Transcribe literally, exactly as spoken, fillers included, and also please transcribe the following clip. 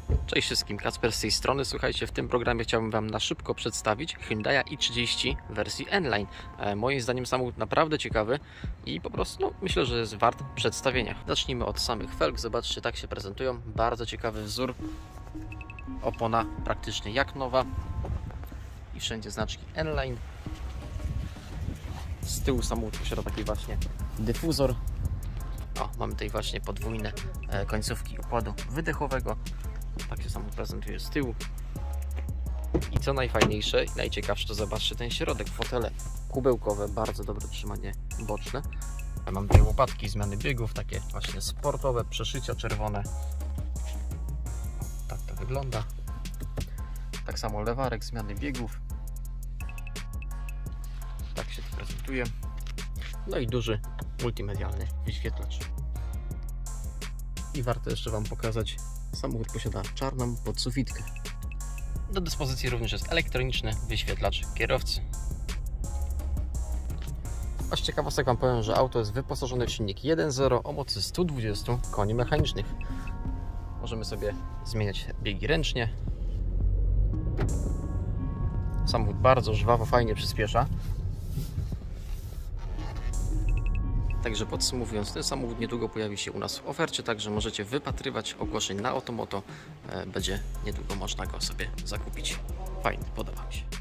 Cześć wszystkim, Kacper z tej strony. Słuchajcie, w tym programie chciałbym Wam na szybko przedstawić Hyundai i trzydzieści w wersji N-Line. E, moim zdaniem samochód naprawdę ciekawy i po prostu no, myślę, że jest wart przedstawienia. Zacznijmy od samych felg. Zobaczcie, tak się prezentują. Bardzo ciekawy wzór. Opona praktycznie jak nowa i wszędzie znaczki N-Line. Z tyłu samochód posiada taki właśnie dyfuzor. O, mamy tutaj właśnie podwójne e, końcówki układu wydechowego. Tak się samochód prezentuje z tyłu. I co najfajniejsze i najciekawsze, to zobaczcie ten środek. Fotele kubełkowe, bardzo dobre trzymanie boczne. Mam tutaj łopatki zmiany biegów, takie właśnie sportowe, przeszycia czerwone. Tak to wygląda. Tak samo lewarek zmiany biegów. Tak się to prezentuje. No i duży multimedialny wyświetlacz. I warto jeszcze Wam pokazać, samochód posiada czarną podsufitkę. Do dyspozycji również jest elektroniczny wyświetlacz kierowcy. A z ciekawostek Wam powiem, że auto jest wyposażone w silnik jeden zero o mocy stu dwudziestu koni mechanicznych. Możemy sobie zmieniać biegi ręcznie. Samochód bardzo żwawo, fajnie przyspiesza. Także podsumowując, ten samochód niedługo pojawi się u nas w ofercie, także możecie wypatrywać ogłoszeń na Otomoto. Będzie niedługo można go sobie zakupić. Fajny, podoba mi się.